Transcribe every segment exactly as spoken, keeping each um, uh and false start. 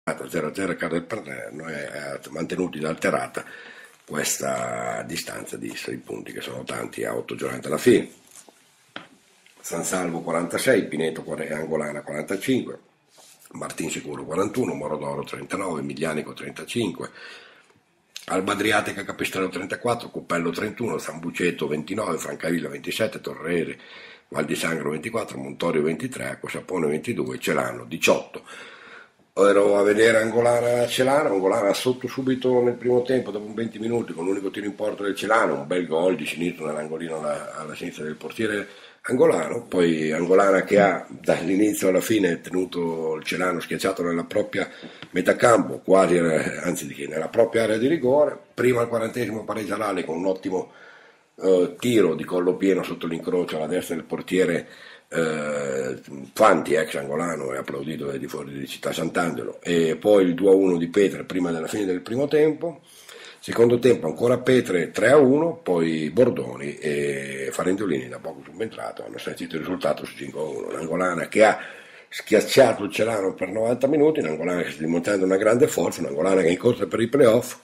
zero a zero Carlo del Paterno e ha mantenuto inalterata questa distanza di sei punti, che sono tanti a otto giornate alla fine. San Salvo quarantasei, Pineto e Angolana quarantacinque, Martinsicuro quarantuno, Morodoro trentanove, Miglianico trentacinque, Alba Adriatica Capistrello trentaquattro, Cuppello trentuno, San Buceto ventinove, Francavilla ventisette, Torrese, Val di Sangro ventiquattro, Montorio ventitré, Acquasapone ventidue, Celano diciotto. Ero a vedere Angolana Celano, Angolana sotto subito nel primo tempo, dopo venti minuti, con l'unico tiro in porta del Celano, un bel gol di sinistro nell'angolino alla, alla sinistra del portiere angolano. Poi Angolana che ha dall'inizio alla fine tenuto il Celano schiacciato nella propria metà campo, quasi, anzi di che, nella propria area di rigore. Prima al quarantesimo pareggia l'Ale con un ottimo uh, tiro di collo pieno sotto l'incrocio alla destra del portiere uh, Fanti, ex angolano, e applaudito dai tifosi di Città Sant'Angelo. E poi il due a uno di Petre prima della fine del primo tempo. Secondo tempo ancora Petre tre a uno, poi Bordoni e Farendolini, da poco subentrato, hanno sentito il risultato su cinque a uno. Un'Angolana che ha schiacciato il Celano per novanta minuti, un'Angolana che sta dimostrando una grande forza, un'Angolana che è in corsa per i playoff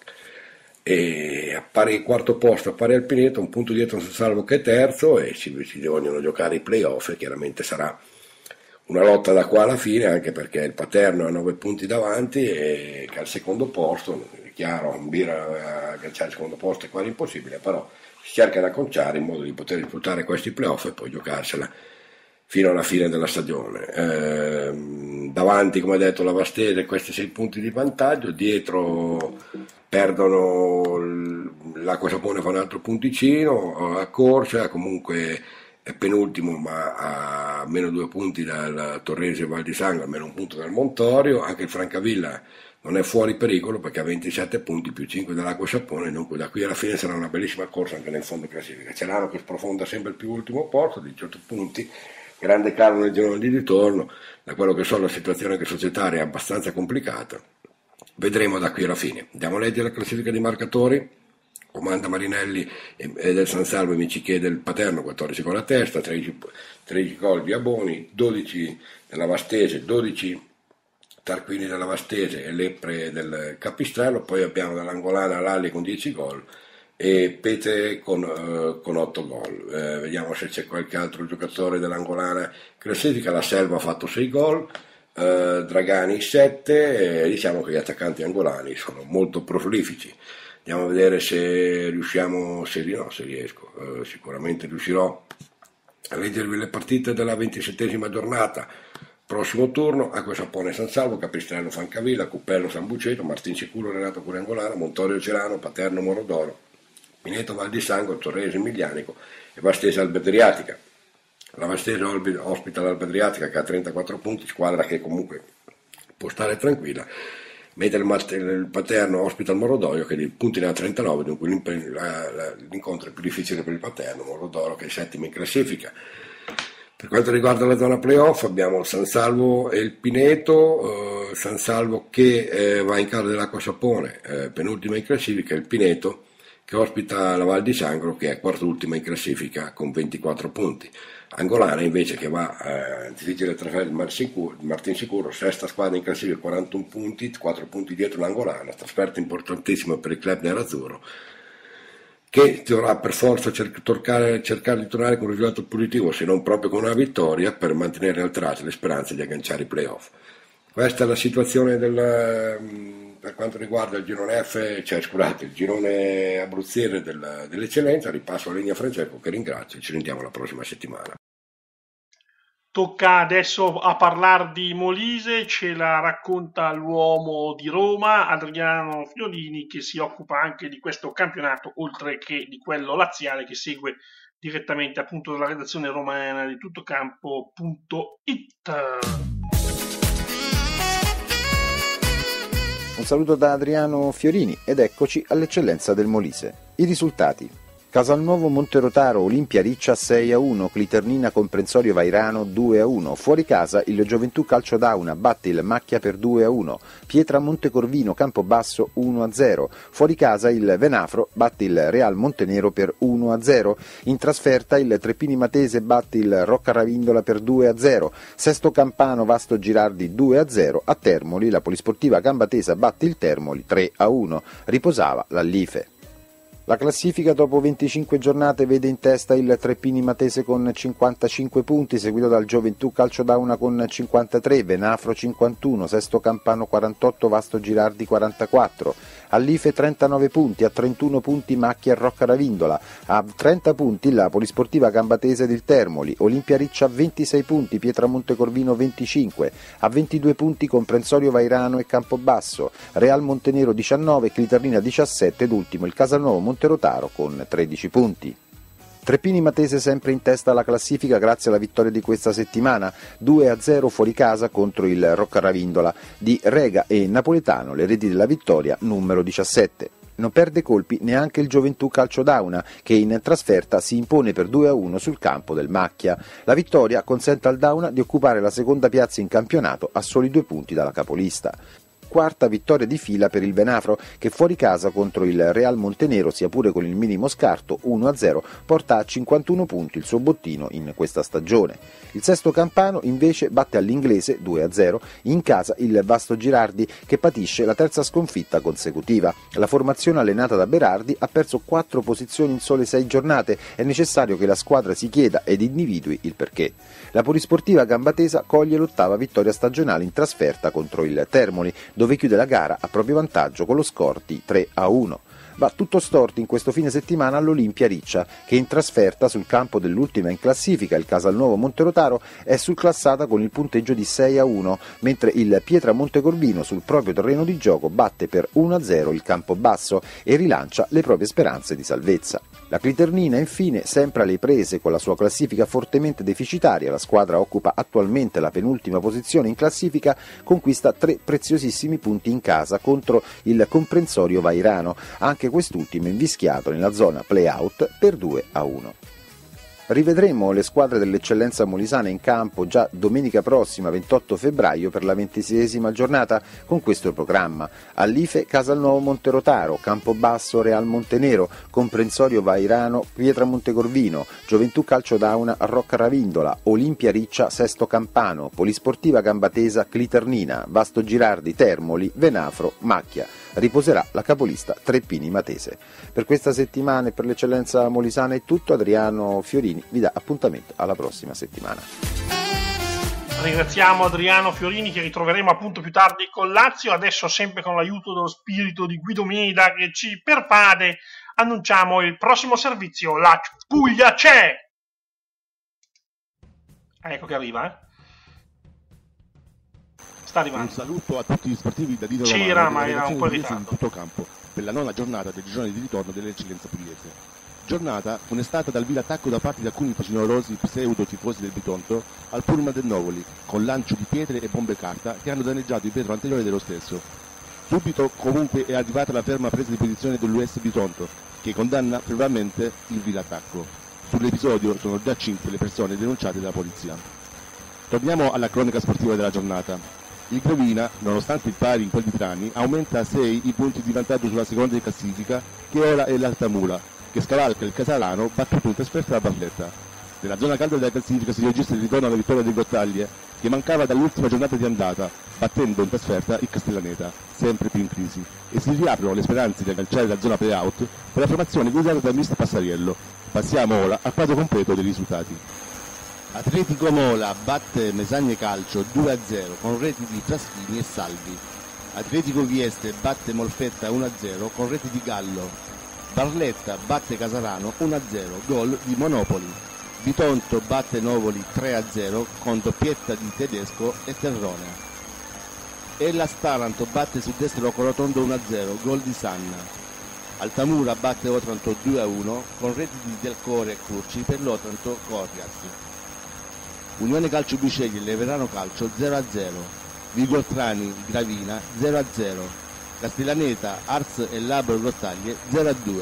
e a pari quarto posto, a pari al Pineto, un punto dietro San Salvo che è terzo, e si, si vogliono giocare i playoff, e chiaramente sarà una lotta da qua alla fine, anche perché il Paterno ha nove punti davanti e che al secondo posto, è chiaro, un Bira a calciare il secondo posto è quasi impossibile, però si cerca di acconciare in modo di poter disputare questi playoff e poi giocarsela fino alla fine della stagione. Eh, davanti, come detto, la Vastese, questi sei punti di vantaggio, dietro perdono l'Acquasapone, fa un altro punticino, a Corsa comunque è penultimo ma a meno due punti dal Torrese e Val di Sangro, a meno un punto dal Montorio. Anche il Francavilla non è fuori pericolo perché ha ventisette punti più cinque dall'Acquasapone, dunque da qui alla fine sarà una bellissima corsa anche nel fondo classifica. Celano che sprofonda sempre il più ultimo posto, diciotto punti, grande calo nel girone di ritorno. Da quello che so la situazione anche societaria è abbastanza complicata, vedremo da qui alla fine. Andiamo a leggere la classifica dei marcatori. Comanda Marinelli e del San Salvo e Micichè del Paterno, quattordici con la testa, tredici, tredici gol di Aboni, dodici della Vastese, dodici Tarquini della Vastese e Lepre del Capistrello. Poi abbiamo dall'Angolana Lalli con dieci gol e Petre con, uh, con otto gol. Eh, vediamo se c'è qualche altro giocatore dell'Angolana classifica. La Selva ha fatto sei gol, uh, Dragani sette, e diciamo che gli attaccanti angolani sono molto prolifici. Andiamo a vedere se riusciamo, se, no, se riesco, uh, sicuramente riuscirò a leggervi le partite della ventisettesima giornata. Prossimo turno: Acquasapone San Salvo, Capistrello Francavilla, Cuppello San Buceto, Martinsicuro Renato Curiangolano, Montorio Celano, Paterno Morodoro, Pineto Val di Sangro, Torrese Miglianico e Vastese Alba Adriatica. La Vastese ospita l'Alba Adriatica che ha trentaquattro punti, squadra che comunque può stare tranquilla, mentre il Paterno ospita il Morodoro che di punti ne ha trentanove, dunque l'incontro è più difficile per il Paterno. Morodoro che è settimo in classifica. Per quanto riguarda la zona playoff abbiamo il San Salvo e il Pineto, eh, San Salvo che eh, va in casa dell'Acquasapone, eh, penultima in classifica, e il Pineto che ospita la Val di Sangro che è quart'ultima in classifica con ventiquattro punti. Angolana invece che va eh, difficile trasferire il Martinsicuro, sesta squadra in classifica, quarantuno punti, quattro punti dietro l'Angolana, trasferta importantissima per il club nerazzurro, che dovrà per forza cer- torcare, cercare di tornare con un risultato positivo, se non proprio con una vittoria, per mantenere alterate le speranze di agganciare i playoff. Questa è la situazione del, per quanto riguarda il girone F, cioè scusate, il girone abruzzese del, dell'eccellenza. Ripasso la linea a Francesco che ringrazio e ci rendiamo la prossima settimana. Tocca adesso a parlare di Molise, ce la racconta l'uomo di Roma, Adriano Fiorini, che si occupa anche di questo campionato, oltre che di quello laziale, che segue direttamente appunto dalla redazione romana di tuttocampo punto it. Un saluto da Adriano Fiorini ed eccoci all'eccellenza del Molise. I risultati. Casalnuovo Monterotaro, Olimpia Riccia sei a uno, Cliternina Comprensorio Vairano due a uno, fuori casa il Gioventù Calcio Dauna batte il Macchia per due a uno, Pietra Montecorvino Campobasso uno a zero, fuori casa il Venafro batte il Real Montenero per uno a zero, in trasferta il Treppini Matese batte il Roccaravindola per due a zero, Sesto Campano Vasto Girardi due a zero, a Termoli la Polisportiva Gambatesa batte il Termoli tre a uno, riposava l'Allife. La classifica dopo venticinque giornate vede in testa il Treppini Matese con cinquantacinque punti, seguito dal Gioventù Calcio Dauna con cinquantatré, Venafro cinquantuno, Sesto Campano quarantotto, Vasto Girardi quarantaquattro, Allife trentanove punti, a trentuno punti Macchia e Roccaravindola, a trenta punti la Polisportiva Gambatese ed il Termoli, Olimpia Riccia ventisei punti, Pietra Montecorvino venticinque, a ventidue punti Comprensorio Vairano e Campobasso, Real Montenero diciannove, Cliternina diciassette ed ultimo il Casalnuovo Monterotaro con tredici punti. Treppini Matese sempre in testa alla classifica grazie alla vittoria di questa settimana, due a zero fuori casa contro il Roccaravindola di Rega e Napoletano, le reti della vittoria numero diciassette. Non perde colpi neanche il Gioventù Calcio Dauna, che in trasferta si impone per due a uno sul campo del Macchia. La vittoria consente al Dauna di occupare la seconda piazza in campionato a soli due punti dalla capolista. Quarta vittoria di fila per il Venafro, che fuori casa contro il Real Montenero, sia pure con il minimo scarto uno a zero, porta a cinquantuno punti il suo bottino in questa stagione. Il Sesto Campano invece batte all'Inglese due a zero, in casa il Vasto Girardi, che patisce la terza sconfitta consecutiva. La formazione allenata da Berardi ha perso quattro posizioni in sole sei giornate, è necessario che la squadra si chieda ed individui il perché. La Polisportiva Gambatesa coglie l'ottava vittoria stagionale in trasferta contro il Termoli, dove chiude la gara a proprio vantaggio con lo score di tre a uno. Va tutto storto in questo fine settimana all'Olimpia Riccia, che in trasferta sul campo dell'ultima in classifica, il Casalnuovo Monterotaro, è surclassata con il punteggio di sei a uno, mentre il Pietra Montecorvino sul proprio terreno di gioco batte per uno a zero il Campobasso e rilancia le proprie speranze di salvezza. La Cliternina infine sempre alle prese con la sua classifica fortemente deficitaria, la squadra occupa attualmente la penultima posizione in classifica, conquista tre preziosissimi punti in casa contro il Comprensorio Vairano, anche quest'ultimo invischiato nella zona play-out per due a uno. Rivedremo le squadre dell'eccellenza molisana in campo già domenica prossima, ventotto febbraio, per la ventiseiesima giornata con questo programma: Allife Casalnuovo Monterotaro, Campobasso Real Montenero, Comprensorio Vairano Pietra Montecorvino, Gioventù Calcio Dauna Roccaravindola, Olimpia Riccia Sesto Campano, Polisportiva Gambatesa Cliternina, Vasto Girardi Termoli, Venafro Macchia. Riposerà la capolista Treppini Matese. Per questa settimana e per l'eccellenza molisana è tutto. Adriano Fiorini vi dà appuntamento alla prossima settimana. Ringraziamo Adriano Fiorini, che ritroveremo appunto più tardi con Lazio. Adesso, sempre con l'aiuto dello spirito di Guido Mida che ci pervade, annunciamo il prossimo servizio. La Puglia c'è! Ecco che arriva, eh. Un saluto a tutti gli sportivi da Dino C'era, Romano, ma era un po' in ritardo. Di tutto campo per la nona giornata del girone di ritorno dell'eccellenza pugliese. Giornata funestata dal vil attacco da parte di alcuni facinorosi pseudo tifosi del Bitonto al pullman del Novoli, con lancio di pietre e bombe carta che hanno danneggiato il vetro anteriore dello stesso. Subito comunque è arrivata la ferma presa di posizione dell'U S Bitonto, che condanna fermamente il vil attacco. Sull'episodio sono già cinque le persone denunciate dalla polizia. Torniamo alla cronaca sportiva della giornata. Il Gravina, nonostante il pari in quel di Trani, aumenta a sei i punti di vantaggio sulla seconda di classifica, che ora è l'Altamura, che scavalca il Casalano battuto in trasferta da Barletta. Nella zona calda della classifica si registra il ritorno alla vittoria dei Grottaglie, che mancava dall'ultima giornata di andata, battendo in trasferta il Castellaneta, sempre più in crisi, e si riaprono le speranze di agganciare la zona play-out per la formazione guidata da mister Passariello. Passiamo ora al quadro completo dei risultati. Atletico Mola batte Mesagne Calcio due a zero con reti di Fraschini e Salvi. Atletico Vieste batte Molfetta uno a zero con reti di Gallo. Barletta batte Casarano uno a zero, gol di Monopoli. Bitonto batte Novoli tre a zero con doppietta di Tedesco e Terrone. Hellas Taranto batte Sud-Est Corotondo uno a zero, gol di Sanna. Altamura batte Otranto due a uno con reti di Delcore e Curci per l'Otranto Corrias. Unione Calcio Bisceglie e Leverano Calcio zero a zero, Vigoltrani Gravina zero a zero, Castellaneta, Ars e Labro Grottaglie zero a due,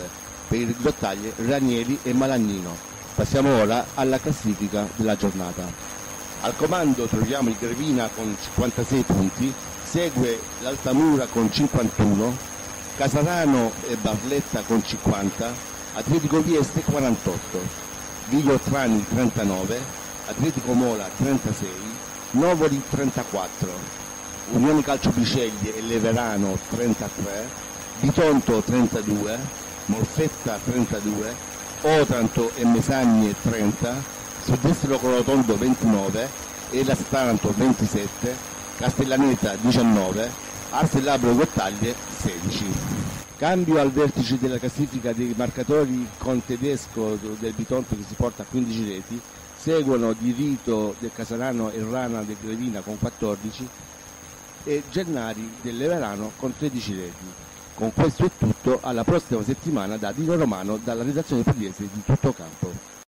per il Grottaglie, Ranieri e Malagnino. Passiamo ora alla classifica della giornata. Al comando troviamo il Grevina con cinquantasei punti, segue l'Altamura con cinquantuno, Casarano e Barletta con cinquanta, Atletico Vieste quarantotto, Vigo Trani trentanove, Atletico Mola trentasei, Novoli trentaquattro, Unione Calcio Biceglie e Leverano trentatré, Bitonto trentadue, Molfetta trentadue, Otranto e Mesagne trenta, Sudestro Corotondo ventinove, Elas Taranto ventisette, Castellaneta diciannove, Arselabro Grottaglie sedici. Cambio al vertice della classifica dei marcatori con Tedesco del Bitonto che si porta a quindici reti, seguono Di Rito del Casarano e Rana del Grevina con quattordici e Gennari del Leverano con tredici reti. Con questo è tutto, alla prossima settimana da Dino Romano dalla redazione pugliese di Tutto Campo.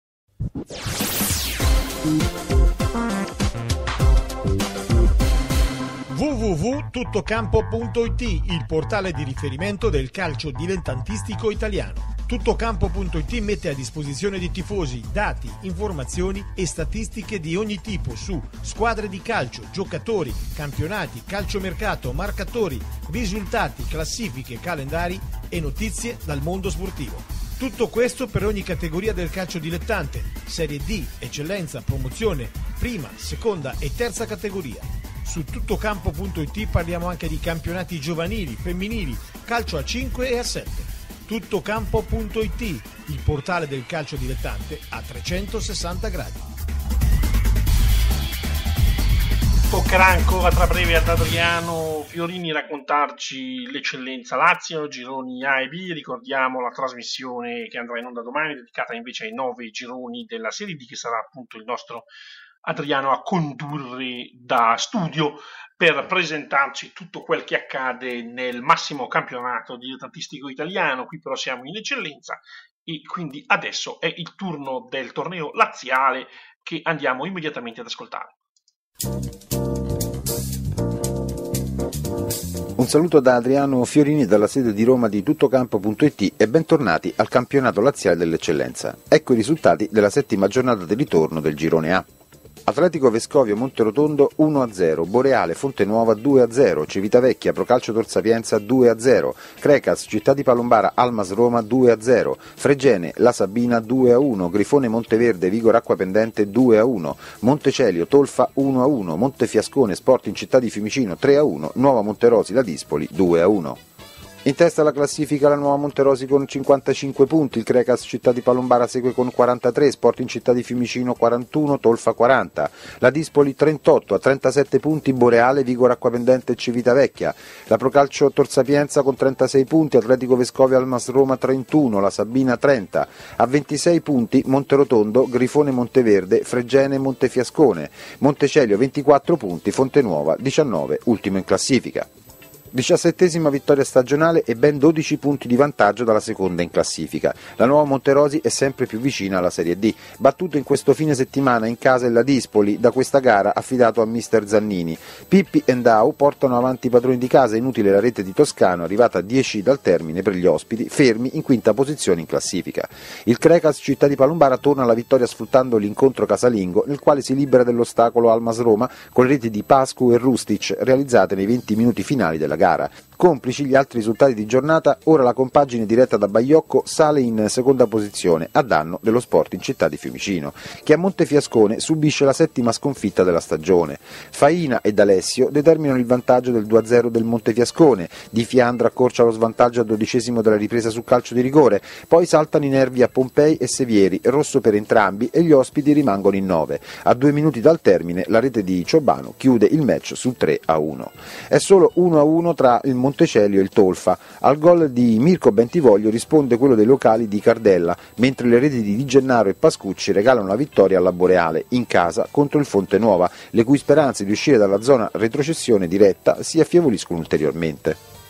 w w w punto tuttocampo punto it, il portale di riferimento del calcio dilettantistico italiano. Tuttocampo punto it mette a disposizione dei tifosi dati, informazioni e statistiche di ogni tipo su squadre di calcio, giocatori, campionati, calciomercato, marcatori, risultati, classifiche, calendari e notizie dal mondo sportivo. Tutto questo per ogni categoria del calcio dilettante, Serie D, eccellenza, promozione, prima, seconda e terza categoria. Su tuttocampo punto it parliamo anche di campionati giovanili, femminili, calcio a cinque e a sette. tuttocampo punto it, il portale del calcio dilettante a trecentosessanta gradi. Toccherà ancora tra breve ad Adriano Fiorini raccontarci l'eccellenza Lazio, gironi A e B. Ricordiamo la trasmissione che andrà in onda domani, dedicata invece ai nove gironi della Serie D, che sarà appunto il nostro Adriano a condurre da studio per presentarci tutto quel che accade nel massimo campionato dilettantistico italiano. Qui però siamo in eccellenza e quindi adesso è il turno del torneo laziale che andiamo immediatamente ad ascoltare. Un saluto da Adriano Fiorini dalla sede di Roma di tuttocampo punto it e bentornati al campionato laziale dell'eccellenza. Ecco i risultati della settima giornata di ritorno del girone A. Atletico Vescovio Monterotondo uno a zero, Boreale Fontenuova due a zero, Civitavecchia Procalcio Tor Sapienza due a zero, Crecas Città di Palombara Almas Roma due a zero, Fregene La Sabina due a uno, Grifone Monteverde Vigor Acqua Pendente due a uno, Montecelio Tolfa uno a uno, Montefiascone Sporting Città di Fiumicino tre a uno, Nuova Monterosi La Dispoli due a uno. In testa alla classifica la Nuova Monterosi con cinquantacinque punti, il Crecas Città di Palombara segue con quarantatré, Sporting Città di Fiumicino quarantuno, Tolfa quaranta, la Dispoli trentotto, a trentasette punti Boreale, Vigor Acquapendente e Civitavecchia, la Procalcio Tor Sapienza con trentasei punti, Atletico Vescovio Almas Roma trentuno, la Sabina trenta, a ventisei punti Monterotondo, Grifone Monteverde, Fregene Montefiascone, Montecelio ventiquattro punti, Fontenuova diciannove, ultimo in classifica. diciassettesima vittoria stagionale e ben dodici punti di vantaggio dalla seconda in classifica. La Nuova Monterosi è sempre più vicina alla Serie D, battuto in questo fine settimana in casa il La Dispoli da questa gara affidato a mister Zannini. Pippi e Ndau portano avanti i padroni di casa, inutile la rete di Toscano arrivata a dieci dal termine per gli ospiti, fermi in quinta posizione in classifica. Il Crecas Città di Palombara torna alla vittoria sfruttando l'incontro casalingo nel quale si libera dell'ostacolo Almas Roma con le reti di Pascu e Rustic realizzate nei venti minuti finali della gara. Complici gli altri risultati di giornata, ora la compagine diretta da Baiocco sale in seconda posizione a danno dello Sporting Città di Fiumicino, che a Montefiascone subisce la settima sconfitta della stagione. Faina ed Alessio determinano il vantaggio del due a zero del Montefiascone, Di Fiandra accorcia lo svantaggio al dodicesimo della ripresa su calcio di rigore, poi saltano i nervi a Pompei e Sevieri, rosso per entrambi e gli ospiti rimangono in nove. A due minuti dal termine la rete di Ciobano chiude il match sul tre a uno. È solo uno a uno tra il Montecelio e il Tolfa. Al gol di Mirko Bentivoglio risponde quello dei locali di Cardella, mentre le reti di Di Gennaro e Pascucci regalano la vittoria alla Boreale, in casa contro il Fontenuova, le cui speranze di uscire dalla zona retrocessione diretta si affievoliscono ulteriormente.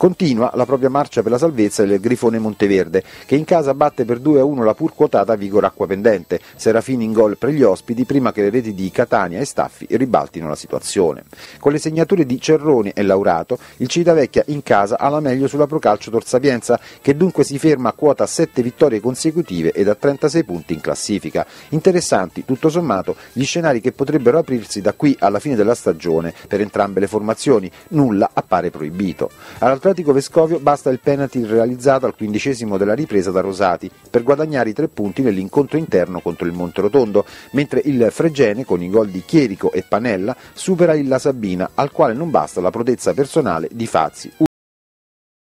Continua la propria marcia per la salvezza il Grifone Monteverde, che in casa batte per due a uno la pur quotata Vigor Acquapendente. Serafini in gol per gli ospiti prima che le reti di Catania e Staffi ribaltino la situazione. Con le segnature di Cerroni e Laurato, il Civitavecchia in casa ha la meglio sulla Procalcio Tor Sapienza, che dunque si ferma a quota sette vittorie consecutive ed a trentasei punti in classifica. Interessanti, tutto sommato, gli scenari che potrebbero aprirsi da qui alla fine della stagione per entrambe le formazioni. Nulla appare proibito. All'Atletico Vescovio basta il penalty realizzato al quindicesimo della ripresa da Rosati per guadagnare i tre punti nell'incontro interno contro il Monterotondo, mentre il Fregene, con i gol di Chierico e Panella, supera il La Sabina, al quale non basta la prodezza personale di Fazzi.